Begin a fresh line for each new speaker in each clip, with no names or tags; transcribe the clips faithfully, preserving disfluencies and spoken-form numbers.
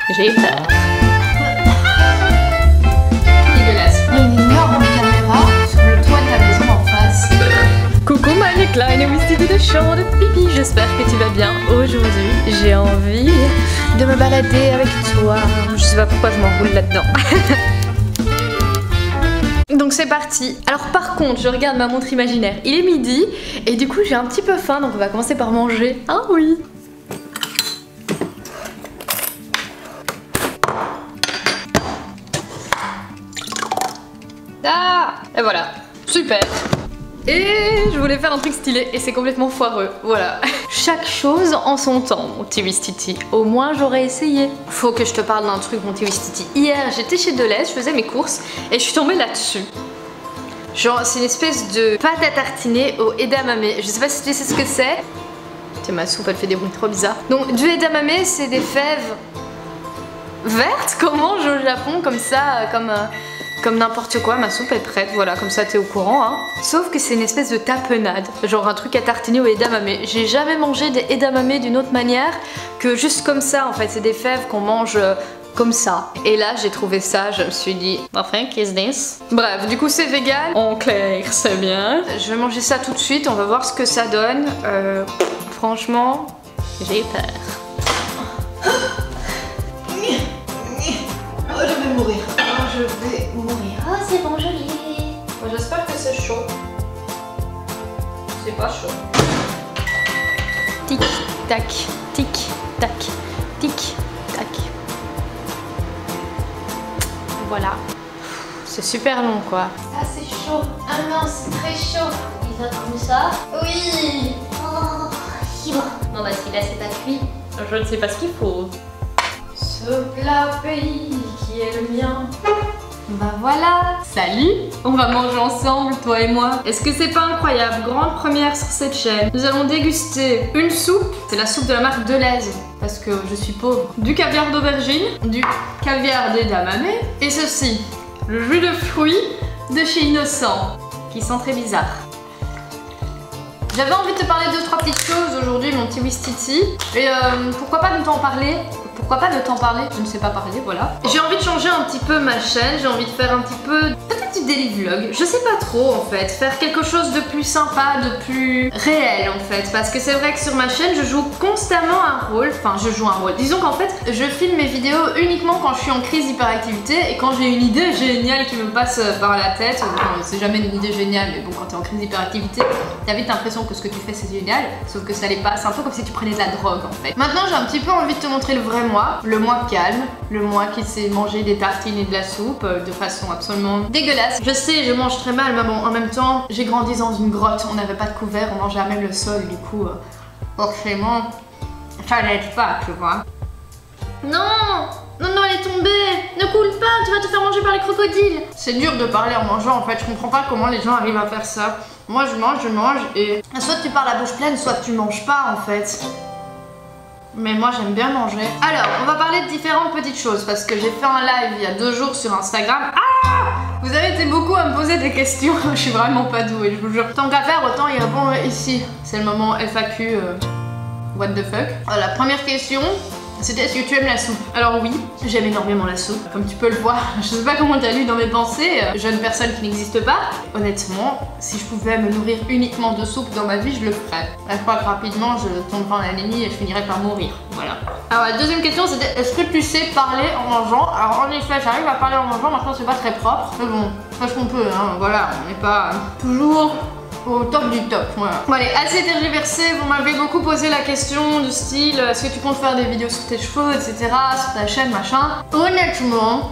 J'ai peur.
Dégueulasse. Il y a une énorme caméra sur le toit de la maison en face.
Coucou meine kleine Wistiti de champ de pipi, j'espère que tu vas bien. Aujourd'hui, j'ai envie de me balader avec toi. Je sais pas pourquoi je m'enroule là-dedans. Donc c'est parti. Alors par contre, je regarde ma montre imaginaire. Il est midi et du coup j'ai un petit peu faim, donc on va commencer par manger. Ah oui. Ah, et voilà. Super. Et je voulais faire un truc stylé et c'est complètement foireux, voilà. Chaque chose en son temps, mon petit Wistiti. Au moins j'aurais essayé. Faut que je te parle d'un truc, mon petit Wistiti. Hier, j'étais chez Deleuze, je faisais mes courses et je suis tombée là-dessus. Genre, c'est une espèce de pâte à tartiner au edamame. Je sais pas si tu sais ce que c'est. Tiens, ma soupe, elle fait des bruits trop bizarres. Donc, du edamame, c'est des fèves vertes qu'on mange au Japon, comme ça, comme... Euh, Comme n'importe quoi, ma soupe est prête, voilà, comme ça t'es au courant, hein. Sauf que c'est une espèce de tapenade, genre un truc à tartiner au edamame. J'ai jamais mangé des edamame d'une autre manière que juste comme ça, en fait, c'est des fèves qu'on mange comme ça. Et là, j'ai trouvé ça, je me suis dit, enfin, qu'est-ce que c'est? Bref, du coup, c'est vegan. En clair, c'est bien. Je vais manger ça tout de suite, on va voir ce que ça donne. Euh, franchement, j'ai peur.
Oh, je vais mourir. Oh, je vais mourir.
Oh, c'est bon, je l'ai. J'espère que c'est chaud. C'est pas chaud. Tic, tac, tic, tac, tic, tac. Voilà. C'est super long, quoi.
Ah, c'est chaud. Ah non, c'est très chaud. Il va comme ça. Oui. Oh, libre. Bon, bah, si là, c'est pas cuit.
Je ne sais pas ce qu'il faut. Ce plat pays qui est le mien. Bah voilà. Salut. On va manger ensemble, toi et moi. Est-ce que c'est pas incroyable? Grande première sur cette chaîne. Nous allons déguster une soupe. C'est la soupe de la marque Deleuze, parce que je suis pauvre. Du caviar d'aubergine, du caviar d'edamame, et ceci, le jus de fruits de chez Innocent, qui sent très bizarre. J'avais envie de te parler de deux trois petites choses aujourd'hui, mon petit Wistiti. Et euh, pourquoi pas de t'en parler? Pourquoi pas de t'en parler? Je ne sais pas parler, voilà. J'ai envie de changer un petit peu ma chaîne, j'ai envie de faire un petit peu... peut-être du daily vlog, je sais pas trop en fait. Faire quelque chose de plus sympa, de plus réel en fait. Parce que c'est vrai que sur ma chaîne, je joue constamment un rôle. Enfin, je joue un rôle. Disons qu'en fait, je filme mes vidéos uniquement quand je suis en crise d'hyperactivité et quand j'ai une idée géniale qui me passe par la tête. Bon, c'est jamais une idée géniale, mais bon, quand t'es en crise d'hyperactivité, t'as vite l'impression que ce que tu fais c'est génial. Sauf que ça l'est pas, c'est un peu comme si tu prenais de la drogue en fait. Maintenant, j'ai un petit peu envie de te montrer le vrai moi, le moi calme, le moi qui sait manger des tartines et de la soupe euh, de façon absolument dégueulasse. Je sais, je mange très mal, mais bon, en même temps, j'ai grandi dans une grotte, on n'avait pas de couvert, on mangeait à même le sol, du coup, euh, forcément, ça n'aide pas, tu vois. Non, non, non, elle est tombée. Ne coule pas, tu vas te faire manger par les crocodiles. C'est dur de parler en mangeant, en fait, je comprends pas comment les gens arrivent à faire ça. Moi, je mange, je mange, et soit tu parles la bouche pleine, soit tu manges pas, en fait. Mais moi j'aime bien manger. Alors, on va parler de différentes petites choses parce que j'ai fait un live il y a deux jours sur Instagram. Ah! Vous avez été beaucoup à me poser des questions. Je suis vraiment pas douée, je vous jure. Tant qu'à faire, autant y répondre ici. C'est le moment F A Q. Euh, what the fuck? Alors, la première question, c'était est-ce que tu aimes la soupe? Alors oui, j'aime énormément la soupe, comme tu peux le voir. Je sais pas comment t'as lu dans mes pensées, euh, jeune personne qui n'existe pas. Honnêtement, si je pouvais me nourrir uniquement de soupe dans ma vie, je le ferais. Je crois que rapidement, je tomberai en anémie et je finirais par mourir. Voilà. Alors la deuxième question, c'était est-ce que tu sais parler en mangeant? Alors en effet, j'arrive à parler en mangeant, maintenant c'est pas très propre. Mais bon, parce qu'on peut, hein, voilà, on n'est pas toujours... au top du top, voilà. Bon allez, assez tergiversé, vous m'avez beaucoup posé la question du style est-ce que tu comptes faire des vidéos sur tes cheveux, et cetera, sur ta chaîne, machin. Honnêtement,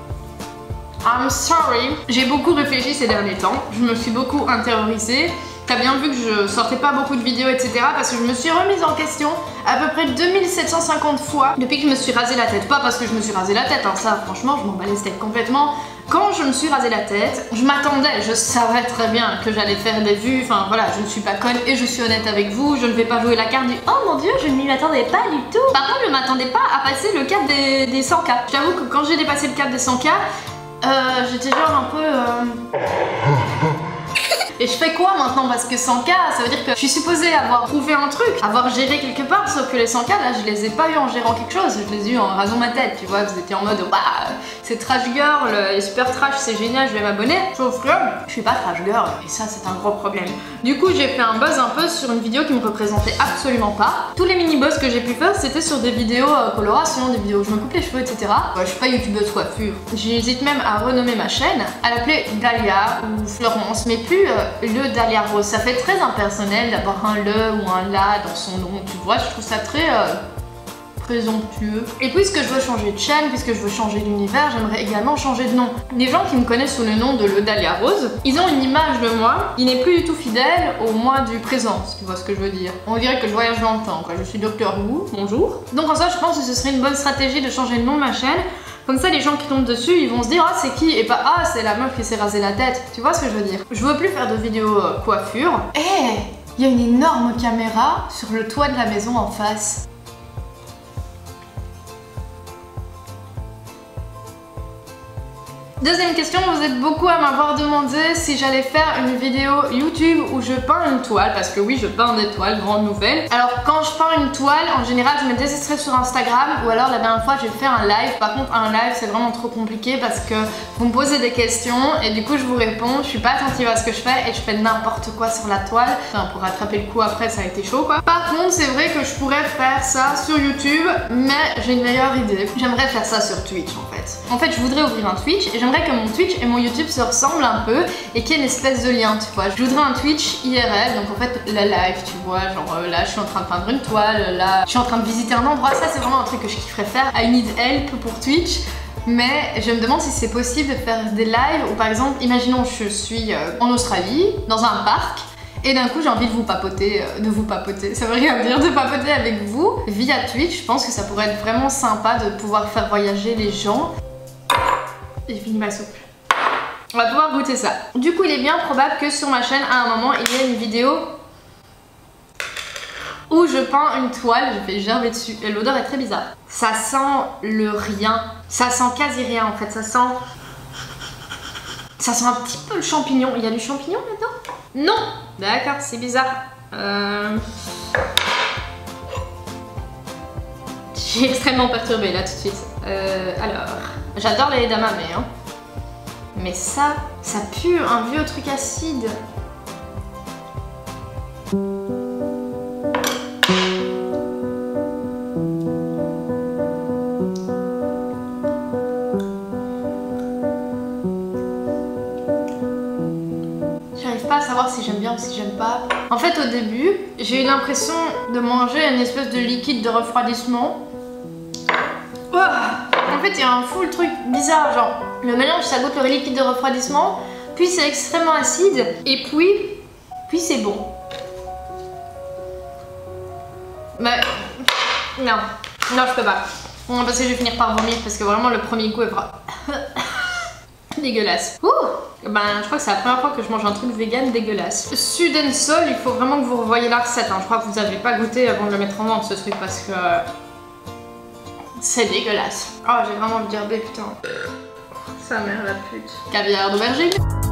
I'm sorry, j'ai beaucoup réfléchi ces derniers temps, je me suis beaucoup intériorisée. T'as bien vu que je sortais pas beaucoup de vidéos, et cetera. Parce que je me suis remise en question à peu près deux mille sept cent cinquante fois depuis que je me suis rasé la tête. Pas parce que je me suis rasé la tête, hein, ça franchement je m'en bats les steaks complètement. Quand je me suis rasé la tête, je m'attendais, je savais très bien que j'allais faire des vues, enfin voilà, je ne suis pas conne et je suis honnête avec vous, je ne vais pas jouer la carte du oh mon dieu, je ne m'y attendais pas du tout. Par contre, je ne m'attendais pas à passer le cap des, des cent K. J'avoue que quand j'ai dépassé le cap des cent K, euh, j'étais genre un peu... Euh... Et je fais quoi maintenant? Parce que cent K, ça veut dire que je suis supposée avoir trouvé un truc, avoir géré quelque part, sauf que les cent K là, je les ai pas eu en gérant quelque chose, je les ai eu en rasant ma tête, tu vois, vous étiez en mode bah c'est trash girl, et super trash, c'est génial, je vais m'abonner. Sauf que je suis pas trash girl, et ça c'est un gros problème. Du coup, j'ai fait un buzz un peu sur une vidéo qui me représentait absolument pas. Tous les mini-buzz que j'ai pu faire, c'était sur des vidéos euh, coloration, des vidéos où je me coupe les cheveux, et cetera. Ouais, je suis pas youtubeuse coiffure. J'hésite même à renommer ma chaîne, à l'appeler Dahlia ou Florence, mais plus euh, le Dahlia Rose. Ça fait très impersonnel d'avoir un le ou un la dans son nom, tu vois, je trouve ça très euh, présomptueux. Et puisque je veux changer de chaîne, puisque je veux changer d'univers, j'aimerais également changer de nom. Les gens qui me connaissent sous le nom de le Dahlia Rose, ils ont une image de moi qui n'est plus du tout fidèle au moi du présent, si tu vois ce que je veux dire. On dirait que je voyage dans le temps, quoi. Je suis Docteur Who, bonjour. Donc en soi, je pense que ce serait une bonne stratégie de changer le nom de ma chaîne. Comme ça, les gens qui tombent dessus, ils vont se dire ah c'est qui, et pas ah c'est la meuf qui s'est rasé la tête. Tu vois ce que je veux dire? Je veux plus faire de vidéos euh, coiffure.
Eh, hey, il y a une énorme caméra sur le toit de la maison en face.
Deuxième question, vous êtes beaucoup à m'avoir demandé si j'allais faire une vidéo YouTube où je peins une toile, parce que oui, je peins des toiles, grande nouvelle. Alors quand je peins une toile, en général, je me désistrais sur Instagram, ou alors la dernière fois, j'ai fait un live. Par contre, un live, c'est vraiment trop compliqué parce que vous me posez des questions et du coup, je vous réponds. Je suis pas attentive à ce que je fais et je fais n'importe quoi sur la toile. Enfin, pour rattraper le coup après, ça a été chaud, quoi. Par contre, c'est vrai que je pourrais faire ça sur YouTube, mais j'ai une meilleure idée. J'aimerais faire ça sur Twitch, en fait. En fait, je voudrais ouvrir un Twitch et j'aimerais que mon Twitch et mon YouTube se ressemblent un peu et qu'il y ait une espèce de lien, tu vois. Je voudrais un Twitch I R L, donc en fait la live, tu vois, genre euh, là je suis en train de peindre une toile, là je suis en train de visiter un endroit. Ça c'est vraiment un truc que je kifferais faire. I need help pour Twitch. Mais je me demande si c'est possible de faire des lives où par exemple, imaginons je suis euh, en Australie, dans un parc, et d'un coup j'ai envie de vous papoter, euh, de vous papoter, ça veut rien dire, de papoter avec vous via Twitch. Je pense que ça pourrait être vraiment sympa de pouvoir faire voyager les gens. J'ai fini ma soupe. On va pouvoir goûter ça. Du coup, il est bien probable que sur ma chaîne, à un moment, il y ait une vidéo où je peins une toile, je vais gerber dessus. Et l'odeur est très bizarre. Ça sent le rien. Ça sent quasi rien en fait. Ça sent... Ça sent un petit peu le champignon. Il y a du champignon là-dedans? Non. D'accord, c'est bizarre. Euh... Je suis extrêmement perturbée là tout de suite. Euh, alors... J'adore les edamame, hein. Mais ça, ça pue un vieux truc acide. J'arrive pas à savoir si j'aime bien ou si j'aime pas. En fait, au début, j'ai eu l'impression de manger une espèce de liquide de refroidissement. Oh, en fait, il y a un full truc bizarre, genre le mélange ça goûte le liquide de refroidissement, puis c'est extrêmement acide, et puis, puis c'est bon. Mais non, non je peux pas. Non, parce que je vais finir par vomir parce que vraiment le premier goût est vraiment dégueulasse. Ouh, ben je crois que c'est la première fois que je mange un truc vegan dégueulasse. Sudensol, il faut vraiment que vous revoyiez la recette. Hein. Je crois que vous n'avez pas goûté avant de le mettre en vente ce truc parce que c'est dégueulasse. Oh, j'ai vraiment envie de dire B, putain. Sa mère la pute. Caviar d'aubergine.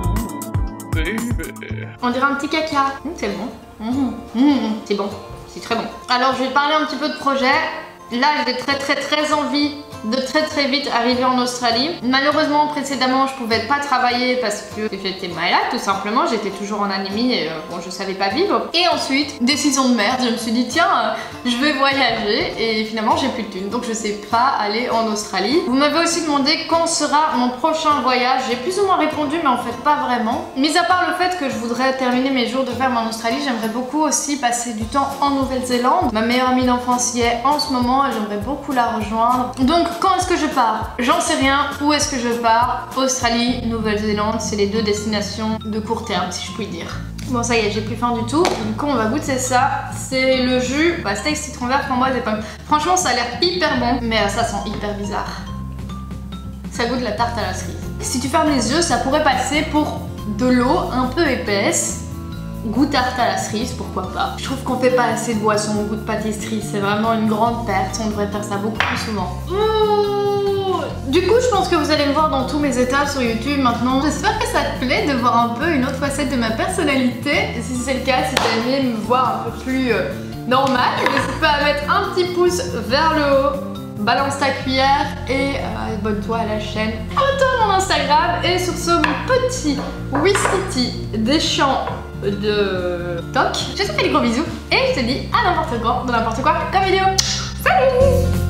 On dirait un petit caca. Mmh, c'est bon. Mmh, mmh, c'est bon. C'est très bon. Alors, je vais parler un petit peu de projet. Là, j'ai très très très envie de très très vite arriver en Australie. Malheureusement, précédemment, je pouvais pas travailler parce que j'étais malade, tout simplement. J'étais toujours en anémie et euh, bon, je savais pas vivre. Et ensuite, décision de merde, je me suis dit, tiens, euh, je vais voyager. Et finalement, j'ai plus de thunes, donc je sais pas aller en Australie. Vous m'avez aussi demandé quand sera mon prochain voyage. J'ai plus ou moins répondu, mais en fait, pas vraiment. Mis à part le fait que je voudrais terminer mes jours de ferme en Australie, j'aimerais beaucoup aussi passer du temps en Nouvelle-Zélande. Ma meilleure amie d'enfance y est en ce moment et j'aimerais beaucoup la rejoindre. Donc, quand est-ce que je pars? J'en sais rien. Où est-ce que je pars? Australie, Nouvelle-Zélande, c'est les deux destinations de court terme, si je puis dire. Bon, ça y est, j'ai plus faim du tout. Du coup, on va goûter ça. C'est le jus bah, steak citron vert, framboise et pommes. Franchement, ça a l'air hyper bon, mais euh, ça sent hyper bizarre. Ça goûte la tarte à la cerise. Si tu fermes les yeux, ça pourrait passer pour de l'eau un peu épaisse. Goût tarte à la cerise, pourquoi pas. Je trouve qu'on fait pas assez de boissons au goût de pâtisserie, c'est vraiment une grande perte, on devrait faire ça beaucoup plus souvent. Ouh,
Du coup, je pense que vous allez me voir dans tous mes états sur YouTube maintenant. J'espère que ça te plaît de voir un peu une autre facette de ma personnalité. Et si c'est le cas, si t'as aimé me voir un peu plus euh, normal, n'hésite pas à mettre un petit pouce vers le haut, balance ta cuillère et euh, abonne-toi à la chaîne. Abonne-toi à mon Instagram et sur ce, mon petit Wistiti des champs de toc. Je te fais des gros bisous et je te dis à n'importe quand, dans n'importe quoi comme vidéo. Salut!